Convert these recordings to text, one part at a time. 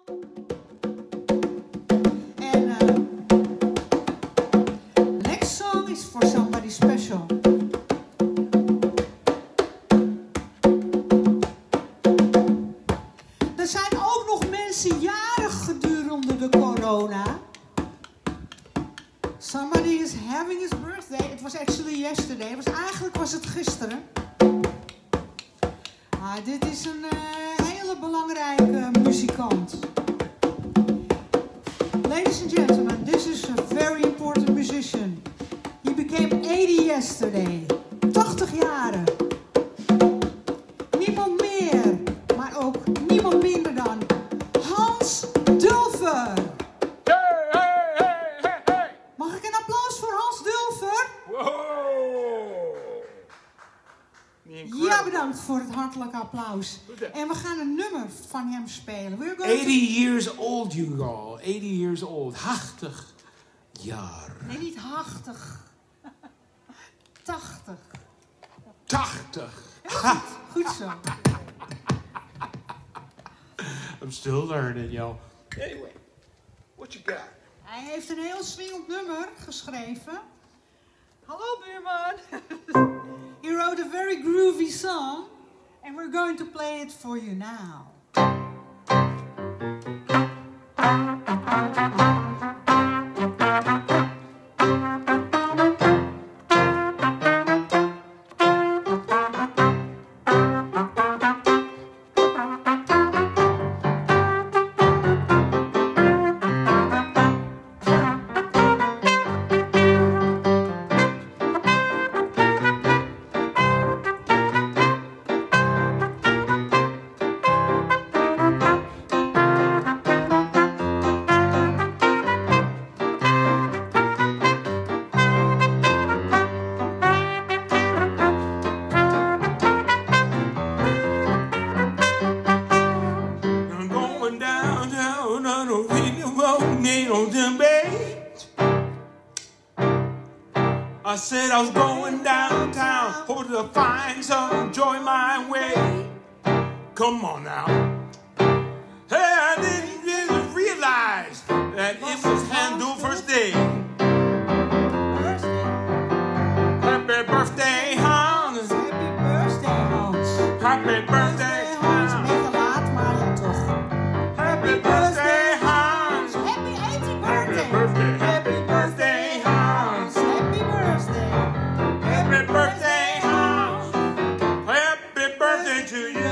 And next song is for somebody special. Er zijn ook nog mensen jarig gedurende de corona. Somebody is having his birthday. It was actually yesterday. Eigenlijk was het gisteren. Dit is een hele belangrijke muzikant. Ladies and gentlemen, this is a very important musician. He became 80 yesterday. 80 jaren. Niemand meer, maar ook niemand minder dan Hans Dulfer. Hey, hey, hey, hey, hey. Mag ik een applaus voor Hans Dulfer? Wow. Ja, bedankt voor het hartelijke applaus. En we gaan een nummer van hem spelen. 80 years old, you all. 80 years old. 80 jaar. Nee, niet 80. 80. 80. Goed zo. I'm still learning, y'all. Anyway, what you got? Hij heeft een heel swingend nummer geschreven. Hallo buurman. He wrote a very groovy song. And we're going to play it for you now. I said I was going downtown, hoping to find some joy my way. Come on now. Hey, I didn't really realize that it was Handover's day. Happy birthday, Hans. Happy birthday, Hans. Happy birthday, Hans. Een beetje laat, maar dan toch. Happy birthday, Hans. Happy 80th Happy birthday. birthday. Happy birthday, Hans. Happy birthday. Happy birthday, Hans. Happy birthday to you.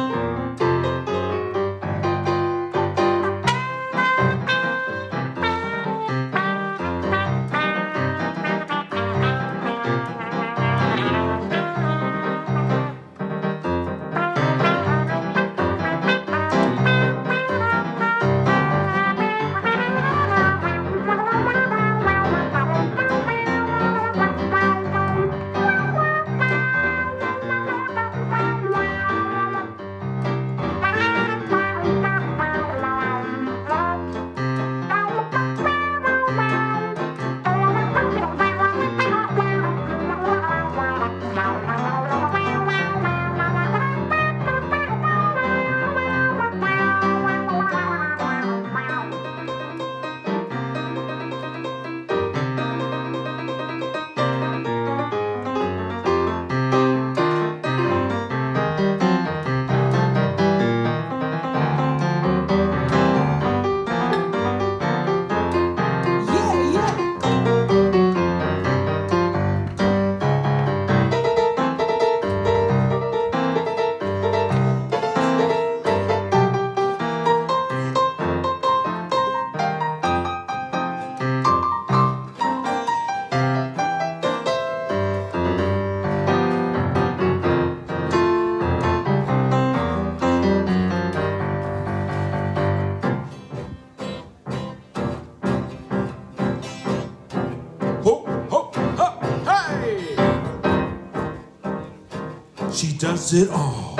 She does it all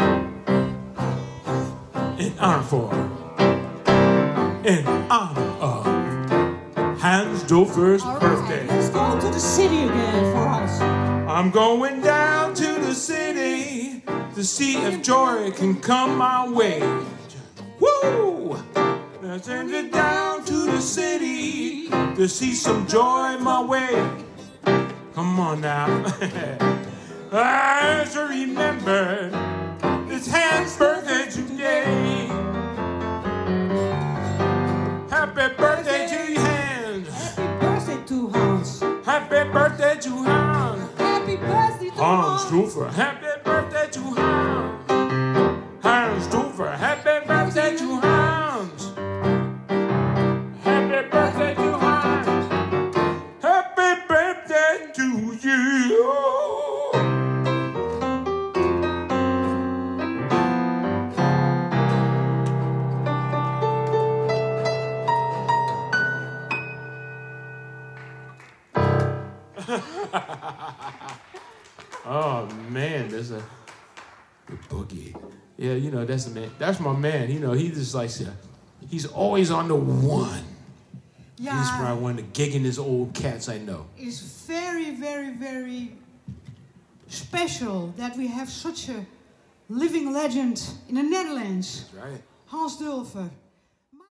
in honor of Hans Dulfer's birthday. Let's go to the city again for us. I'm going down to the city to see if joy can come my way. Woo! I send it down to the city to see some joy my way. Come on now. I should remember it's Hans' birthday today. Happy birthday to you, Hans. Happy birthday to Hans. Happy birthday to Hans. Happy birthday to Hans Hans. Stouffer. Happy birthday to Hans. Hans Stouffer. Happy birthday to Hans. Happy birthday to Hans. Happy birthday to you. Oh man, there's a boogie. Yeah, you know, that's the man. That's my man. You know, he just like he's always on the one. Ja, He's probably one of the giggingest old cats I know. it's very, very, very special that we have such a living legend in the Netherlands. That's right. Hans Dulfer.